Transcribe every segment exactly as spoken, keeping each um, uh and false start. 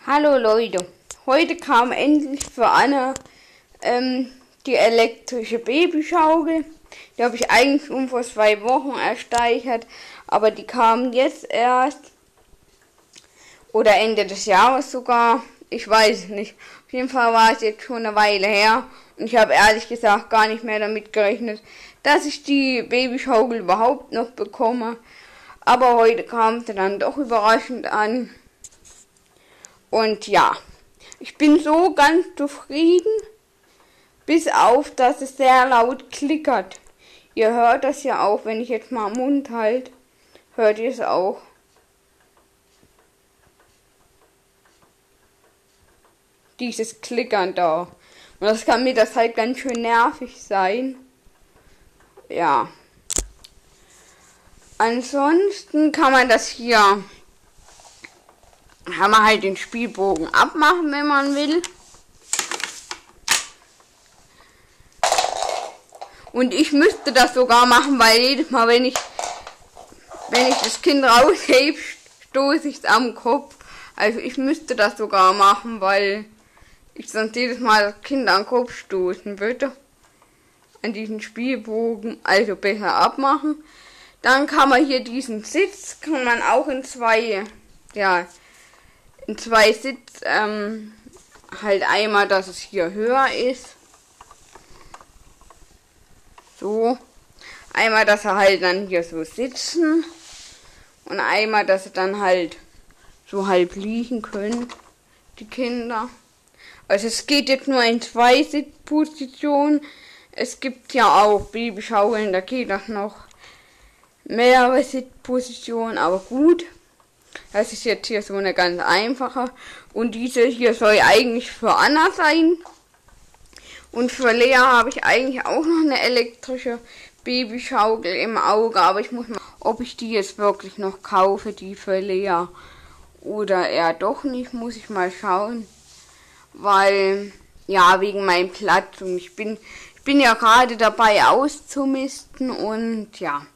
Hallo Leute, heute kam endlich für Anna ähm, die elektrische Babyschaukel. Die habe ich eigentlich schon vor zwei Wochen ersteigert, aber die kam jetzt erst oder Ende des Jahres sogar. Ich weiß es nicht. Auf jeden Fall war es jetzt schon eine Weile her und ich habe ehrlich gesagt gar nicht mehr damit gerechnet, dass ich die Babyschaukel überhaupt noch bekomme. Aber heute kam sie dann doch überraschend an. Und ja, ich bin so ganz zufrieden, bis auf, dass es sehr laut klickert. Ihr hört das ja auch, wenn ich jetzt mal am Mund halte, hört ihr es auch. Dieses Klickern da. Und das kann mir das halt ganz schön nervig sein. Ja. Ansonsten kann man das hier, kann man halt den Spielbogen abmachen, wenn man will. Und ich müsste das sogar machen, weil jedes Mal, wenn ich, wenn ich das Kind raushebe, stoße ich es am Kopf. Also ich müsste das sogar machen, weil ich sonst jedes Mal das Kind am Kopf stoßen würde. An diesen Spielbogen, also besser abmachen. Dann kann man hier diesen Sitz, kann man auch in zwei, ja, in zwei Sitz, ähm, halt einmal, dass es hier höher ist. So. Einmal, dass er halt dann hier so sitzen. Und einmal, dass sie dann halt so halb liegen können, die Kinder. Also es geht jetzt nur in zwei Sitzpositionen. Es gibt ja auch Babyschaukeln, da geht das noch mehrere Sitzpositionen, aber gut. Das ist jetzt hier so eine ganz einfache. Und diese hier soll eigentlich für Anna sein. Und für Lea habe ich eigentlich auch noch eine elektrische Babyschaukel im Auge. Aber ich muss mal, ob ich die jetzt wirklich noch kaufe, die für Lea. Oder eher doch nicht, muss ich mal schauen. Weil, ja, wegen meinem Platz. Und ich bin, ich bin ja gerade dabei auszumisten. Und ja.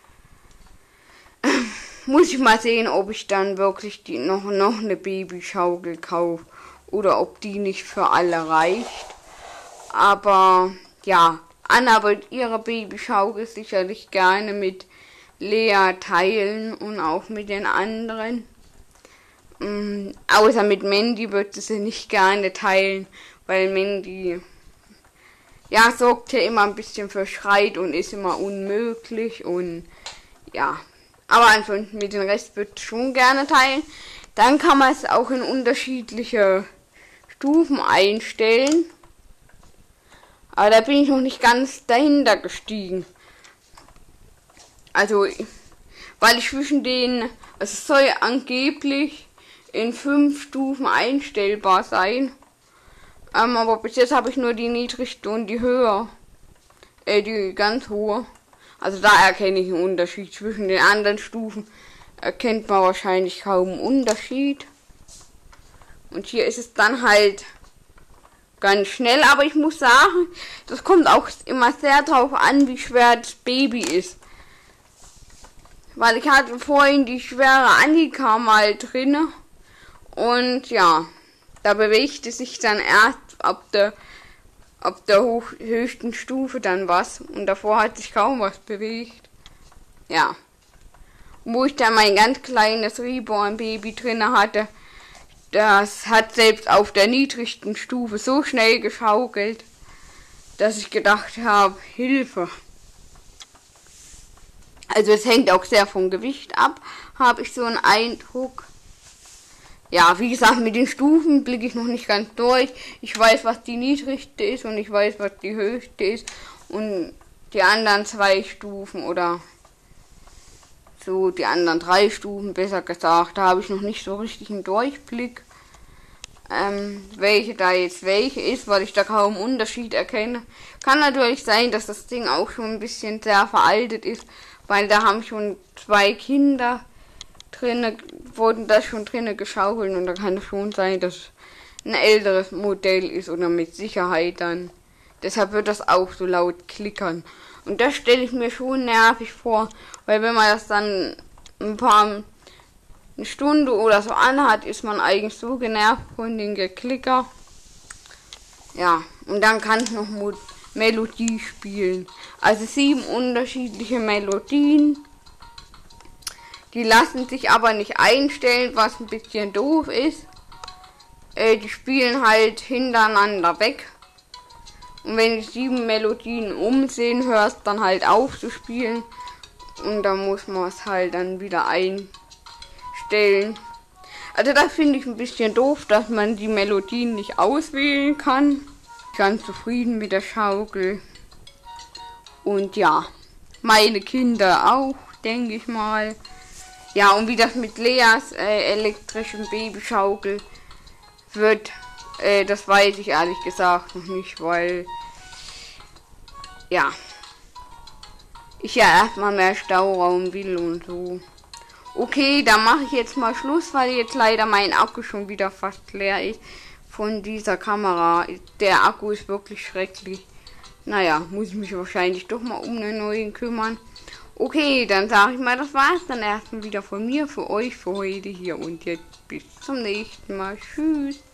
Muss ich mal sehen, ob ich dann wirklich die noch, noch eine Babyschaukel kaufe oder ob die nicht für alle reicht. Aber ja, Anna wird ihre Babyschaukel sicherlich gerne mit Lea teilen und auch mit den anderen. Ähm, außer mit Mandy wird sie sie nicht gerne teilen, weil Mandy ja sorgt ja immer ein bisschen für Schreit und ist immer unmöglich und ja. Aber ansonsten mit dem Rest wird schon gerne teilen. Dann kann man es auch in unterschiedliche Stufen einstellen. Aber da bin ich noch nicht ganz dahinter gestiegen. Also, weil ich zwischen den, also es soll angeblich in fünf Stufen einstellbar sein. Ähm, aber bis jetzt habe ich nur die niedrigste und die höher. Äh, die ganz hohe. Also da erkenne ich einen Unterschied. Zwischen den anderen Stufen erkennt man wahrscheinlich kaum einen Unterschied. Und hier ist es dann halt ganz schnell. Aber ich muss sagen, das kommt auch immer sehr drauf an, wie schwer das Baby ist. Weil ich hatte vorhin die schwere Annika mal drinne. Und ja, da bewegte sich dann erst ab der ab der hoch, höchsten Stufe dann was. Und davor hat sich kaum was bewegt. Ja. Wo ich dann mein ganz kleines Reborn-Baby drin hatte, das hat selbst auf der niedrigsten Stufe so schnell geschaukelt, dass ich gedacht habe, Hilfe. Also es hängt auch sehr vom Gewicht ab, habe ich so einen Eindruck. Ja, wie gesagt, mit den Stufen blicke ich noch nicht ganz durch. Ich weiß, was die niedrigste ist und ich weiß, was die höchste ist. Und die anderen zwei Stufen oder so, die anderen drei Stufen, besser gesagt, da habe ich noch nicht so richtig einen Durchblick, ähm, welche da jetzt welche ist, weil ich da kaum Unterschied erkenne. Kann natürlich sein, dass das Ding auch schon ein bisschen sehr veraltet ist, weil da haben schon zwei Kinder drinne, wurden das schon drinnen geschaukelt und da kann es schon sein, dass ein älteres Modell ist oder mit Sicherheit dann. Deshalb wird das auch so laut klickern. Und das stelle ich mir schon nervig vor, weil wenn man das dann ein paar eine Stunde oder so anhat, ist man eigentlich so genervt von den Geklicker. Ja, und dann kann ich noch Melodie spielen. Also sieben unterschiedliche Melodien. Die lassen sich aber nicht einstellen, was ein bisschen doof ist. Äh, die spielen halt hintereinander weg. Und wenn die sieben Melodien umsehen, hörst dann halt auf zu spielen. Und dann muss man es halt dann wieder einstellen. Also das finde ich ein bisschen doof, dass man die Melodien nicht auswählen kann. Ganz zufrieden mit der Schaukel. Und ja, meine Kinder auch, denke ich mal. Ja, und wie das mit Leas äh, elektrischen Babyschaukel wird, äh, das weiß ich ehrlich gesagt noch nicht, weil ja, ich ja erstmal mehr Stauraum will und so. Okay, dann mache ich jetzt mal Schluss, weil jetzt leider mein Akku schon wieder fast leer ist von dieser Kamera. Der Akku ist wirklich schrecklich. Naja, muss ich mich wahrscheinlich doch mal um einen neuen kümmern. Okay, dann sage ich mal, das war's dann erstmal wieder von mir, für euch, für heute hier und jetzt bis zum nächsten Mal. Tschüss.